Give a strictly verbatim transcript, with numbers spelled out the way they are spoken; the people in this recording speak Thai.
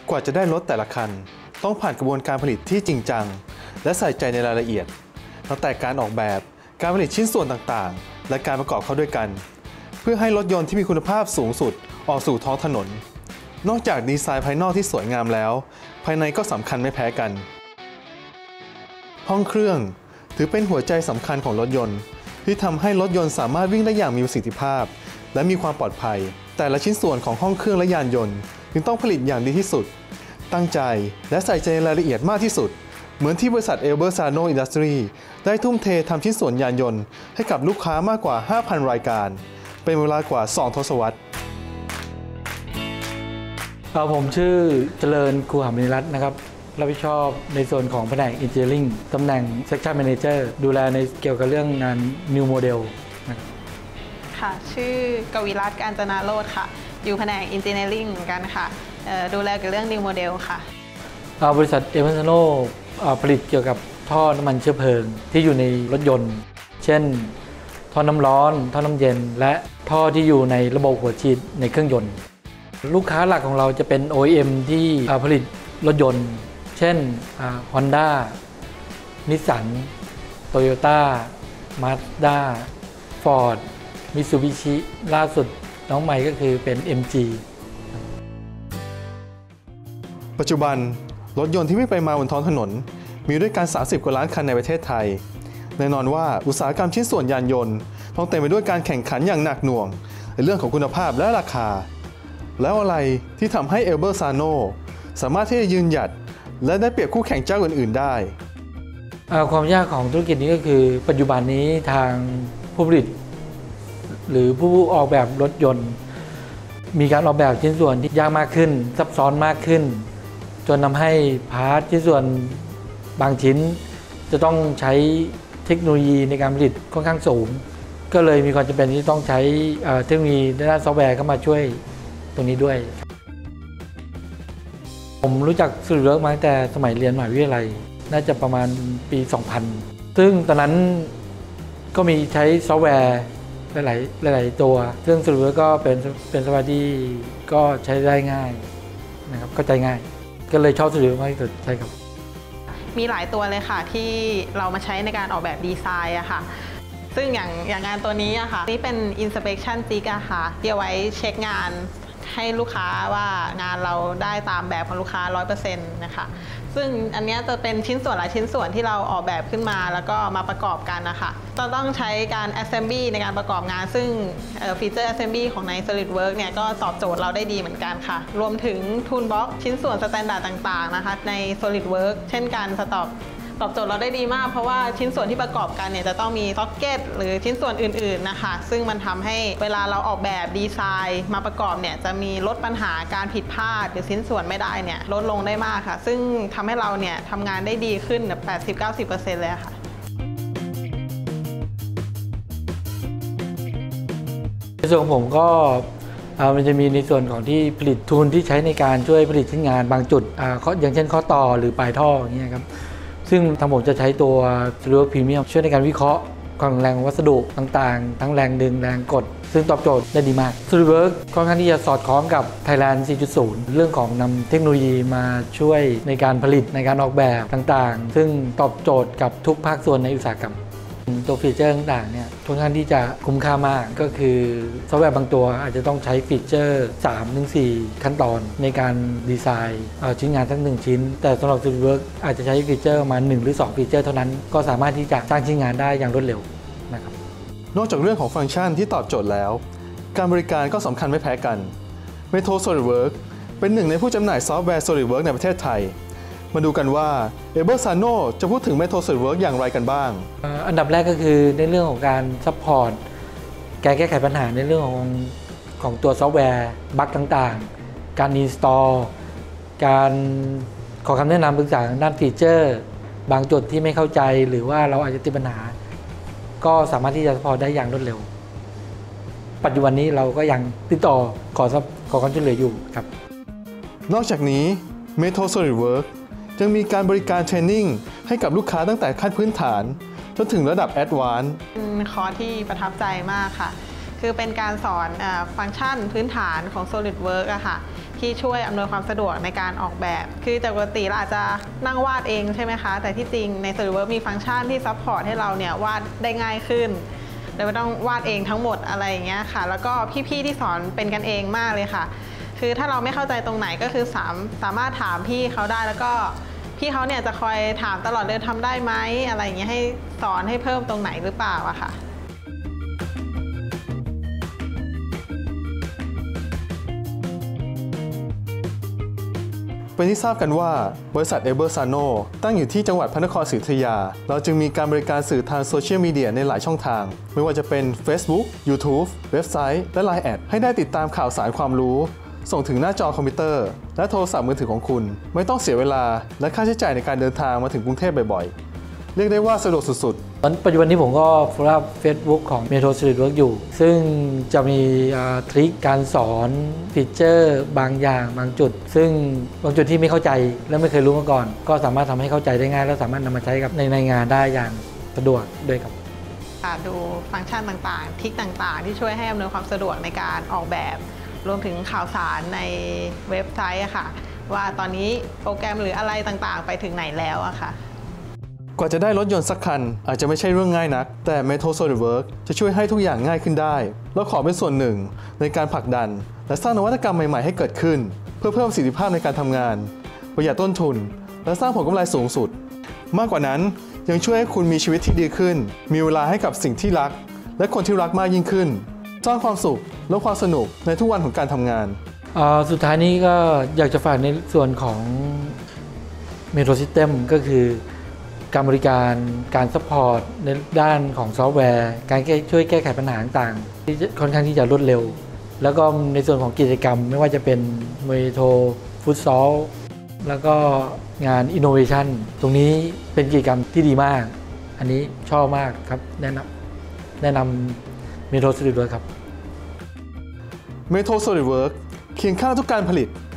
กว่าจะได้รถแต่ละคันต้องผ่านกระบวนการผลิตที่จริงจังและใส่ใจในรายละเอียดตั้งแต่การออกแบบการผลิตชิ้นส่วนต่างๆและการประกอบเข้าด้วยกันเพื่อให้รถยนต์ที่มีคุณภาพสูงสุดออกสู่ท้องถนนนอกจากดีไซน์ภายนอกที่สวยงามแล้วภายในก็สำคัญไม่แพ้กันห้องเครื่องถือเป็นหัวใจสำคัญของรถยนต์ที่ทำให้รถยนต์สามารถวิ่งได้อย่างมีประสิทธิภาพและมีความปลอดภัยแต่ละชิ้นส่วนของห้องเครื่องและยานยนต์จึงต้องผลิตอย่างดีที่สุดตั้งใจและใส่ใจในรายละเอียดมากที่สุดเหมือนที่บริษัท Elbersano Industry ได้ทุ่มเททำชิ้นส่วนยานยนต์ให้กับลูกค้ามากกว่า ห้าพัน รายการเป็นเวลากว่าสองทศวรรษผมชื่อเจริญคูหามนิรัตน์นะครับรับผิดชอบในส่วนของแผนก Engineering ตำแหน่ง Section Manager ดูแลในเกี่ยวกับเรื่องงาน New Model นะครับค่ะชื่อกวิรัตน์กาญจนาโรจน์ค่ะอยู่แผนก Engineering เหมือนกันค่ะดูแลเกี่ยวกับเรื่อง New Model ค่ะบริษัท Elbersano ผลิตเกี่ยวกับท่อน้ำมันเชื้อเพลิงที่อยู่ในรถยนต์เช่นท่อน้ำร้อนท่อน้ำเย็นและท่อที่อยู่ในระบบหัวฉีดในเครื่องยนต์ลูกค้าหลักของเราจะเป็น โอ อี เอ็ม ที่ผลิตรถยนต์เช่น Honda Nissan Toyota Mazda Ford Mitsubishi ล่าสุดน้องใหม่ก็คือเป็น เอ็ม จีปัจจุบันรถยนต์ที่วิ่งไปมาบนท้องถนนมีด้วยกันสามสิบกว่าล้านคันในประเทศไทยแน่นอนว่าอุตสาหกรรมชิ้นส่วนยานยนต์ต้องเต็มไปด้วยการแข่งขันอย่างหนักหน่วงในเรื่องของคุณภาพและราคาแล้วอะไรที่ทำให้ Elbersano สามารถที่จะยืนหยัดและได้เปรียบคู่แข่งเจ้าอื่นๆได้ความยากของธุรกิจนี้ก็คือปัจจุบันนี้ทางผู้ผลิตหรือผู้ออกแบบรถยนต์มีการออกแบบชิ้นส่วนที่ยากมากขึ้นซับซ้อนมากขึ้นจนทำให้พาร์ทชิ้นส่วนบางชิ้นจะต้องใช้เทคโนโลยีในการผลิตค่อนข้างสูงก็เลยมีความจำเป็นที่ต้องใช้เทคโนโลยีด้านซอฟต์แวร์เข้ามาช่วยตรงนี้ด้วยผมรู้จักสุริเวิร์กมาตั้งแต่สมัยเรียนมหาวิทยาลัยน่าจะประมาณปี สองพัน ซึ่งตอนนั้นก็มีใช้ซอฟต์แวร์หลายๆหลายๆตัวซึ่งสุริเวิร์กก็เป็นเป็นซอฟต์แวร์ที่ก็ใช้ได้ง่ายนะครับเข้าใจง่ายก็เลยชอบสุริเวิร์กมากที่สุดใช่ครับมีหลายตัวเลยค่ะที่เรามาใช้ในการออกแบบดีไซน์อะค่ะซึ่งอย่างอย่างงานตัวนี้อะค่ะนี่เป็น Inspection Jig อะค่ะที่เอาไว้เช็คงานให้ลูกค้าว่างานเราได้ตามแบบของลูกค้า ร้อยเปอร์เซ็นต์ นะคะซึ่งอันนี้จะเป็นชิ้นส่วนหลายชิ้นส่วนที่เราออกแบบขึ้นมาแล้วก็มาประกอบกันนะคะจะต้องใช้การ Assembly ในการประกอบงานซึ่งฟีเจอร์ Assembly ของใน SolidWorks เนี่ยก็ตอบโจทย์เราได้ดีเหมือนกันค่ะรวมถึง Toolbox ชิ้นส่วนสแตนดาร์ดต่างๆนะคะใน SolidWorks เช่นการสต็อกตอบโจทย์เราได้ดีมากเพราะว่าชิ้นส่วนที่ประกอบกันเนี่ยจะต้องมีซ็อกเก็ตหรือชิ้นส่วนอื่นๆนะคะซึ่งมันทำให้เวลาเราออกแบบดีไซน์มาประกอบเนี่ยจะมีลดปัญหาการผิดพลาดหรือชิ้นส่วนไม่ได้เนี่ยลดลงได้มากค่ะซึ่งทำให้เราเนี่ยทำงานได้ดีขึ้นแบบ แปดสิบถึงเก้าสิบเปอร์เซ็นต์ เลยค่ะในส่วนของผมก็มันจะมีในส่วนของที่ผลิตทูลที่ใช้ในการช่วยผลิตชิ้นงานบางจุดอย่างเช่นข้อต่อหรือปลายท่ออย่างเงี้ยครับซึ่งทางผมจะใช้ตัว SolidWorks Premium ช่วยในการวิเคราะห์ความแข็งแรงของวัสดุต่างๆทั้งแรงดึงแรงกดซึ่งตอบโจทย์ได้ดีมาก SolidWorks ค่อนข้างที่จะสอดคล้องกับ Thailand สี่จุดศูนย์ เรื่องของนำเทคโนโลยีมาช่วยในการผลิตในการออกแบบต่างๆซึ่งตอบโจทย์กับทุกภาคส่วนในอุตสาหกรรมตัวฟีเจอร์ต่างๆเนี่ยค่อนข้างที่จะคุ้มค่ามากก็คือซอฟต์แวร์บางตัวอาจจะต้องใช้ฟีเจอร์ สามถึงสี่ ขั้นตอนในการดีไซน์ชิ้นงานทั้งหนึ่งชิ้นแต่สำหรับ SolidWorks อาจจะใช้ฟีเจอร์มาหนึ่งหรือสองฟีเจอร์เท่านั้นก็สามารถที่จะสร้างชิ้นงานได้อย่างรวดเร็วนะครับนอกจากเรื่องของฟังก์ชันที่ตอบโจทย์แล้วการบริการก็สำคัญไม่แพ้กัน Metro SolidWorks เป็นหนึ่งในผู้จำหน่ายซอฟต์แวร์ SolidWorks ในประเทศไทยมาดูกันว่า Elbersano จะพูดถึง Metro SolidWorks อย่างไรกันบ้างอันดับแรกก็คือในเรื่องของการซัพพอร์ตการแก้ไขปัญหาในเรื่องของของตัวซอฟต์แวร์บั๊กต่างๆการอินสตอลการขอคำแนะนำปรึกษาด้านฟีเจอร์บางจุดที่ไม่เข้าใจหรือว่าเราอาจจะติดปัญหาก็สามารถที่จะซัพพอร์ตได้อย่างรวดเร็วปัจจุบันนี้เราก็ยังติดต่อขอขอความช่วยเหลืออยู่ครับนอกจากนี้ Metro SolidWorksยังมีการบริการเทรนนิ่งให้กับลูกค้าตั้งแต่ขั้นพื้นฐานจนถึงระดับแอดวานซ์เป็นคอร์สที่ประทับใจมากค่ะคือเป็นการสอนฟังก์ชันพื้นฐานของ SolidWorks อะค่ะที่ช่วยอำนวยความสะดวกในการออกแบบ คือจากปกติเราอาจจะนั่งวาดเองใช่ไหมคะแต่ที่จริงใน SolidWorks มีฟังก์ชันที่ซัพพอร์ตให้เราเนี่ยวาดได้ง่ายขึ้นโดยไม่ต้องวาดเองทั้งหมดอะไรอย่างเงี้ยค่ะแล้วก็พี่ๆที่สอนเป็นกันเองมากเลยค่ะคือถ้าเราไม่เข้าใจตรงไหนก็คือสามสามารถถามพี่เขาได้แล้วก็พี่เขาเนี่ยจะคอยถามตลอดเลยทำได้ไหมอะไรอย่างเงี้ยให้สอนให้เพิ่มตรงไหนหรือเปล่าอะค่ะเป็นที่ทราบกันว่าบริษัทเอเบอร์ซานโนตั้งอยู่ที่จังหวัดพระนครศรีอยุธยาเราจึงมีการบริการสื่อทางโซเชียลมีเดียในหลายช่องทางไม่ว่าจะเป็น Facebook YouTube เว็บไซต์และ ไลน์ แอด ให้ได้ติดตามข่าวสารความรู้ส่งถึงหน้าจอคอมพิวเตอร์และโทรศัพท์มือถือของคุณไม่ต้องเสียเวลาและค่าใช้จ่ายในการเดินทางมาถึงกรุงเทพบ่อยๆเรียกได้ว่าสะดวกสุดๆตอนปัจจุบันนี้ผมก็ฟอลโล่ Facebook ของ Metro SolidWorks อยู่ซึ่งจะมีทริคการสอนฟีเจอร์บางอย่างบางจุดซึ่งบางจุดที่ไม่เข้าใจและไม่เคยรู้มาก่อนก็สามารถทำให้เข้าใจได้ง่ายและสามารถนำมาใช้กับในในงานได้อย่างสะดวกด้วยครับดูฟังก์ชันต่างๆทริคต่างๆที่ช่วยให้อำนวยความสะดวกในการออกแบบรวมถึงข่าวสารในเว็บไซต์อะค่ะว่าตอนนี้โปรแกรมหรืออะไรต่างๆไปถึงไหนแล้วอะค่ะกว่าจะได้รถยนต์สักคันอาจจะไม่ใช่เรื่องง่ายนักแต่ Metro SolidWorks จะช่วยให้ทุกอย่างง่ายขึ้นได้และขอเป็นส่วนหนึ่งในการผลักดันและสร้างนวัตกรรมใหม่ๆให้เกิดขึ้นเพื่อเพิ่มประสิทธิภาพในการทำงานประหยัดต้นทุนและสร้างผลกำไรสูงสุดมากกว่านั้นยังช่วยให้คุณมีชีวิตที่ดีขึ้นมีเวลาให้กับสิ่งที่รักและคนที่รักมากยิ่งขึ้นสร้างความสุขและความสนุกในทุกวันของการทำงานสุดท้ายนี้ก็อยากจะฝากในส่วนของ Metro System ก็คือการบริการการซัพพอร์ตในด้านของซอฟต์แวร์การช่วยแก้ไขปัญหาต่างๆที่ค่อนข้างที่จะรวดเร็วแล้วก็ในส่วนของกิจกรรมไม่ว่าจะเป็นเมโทรฟุตซอลแล้วก็งาน Innovation ตรงนี้เป็นกิจกรรมที่ดีมากอันนี้ชอบมากครับแนะนำแนะนำ Metro SolidWorks ครับ Metro SolidWorks เคียงข้างทุกการผลิต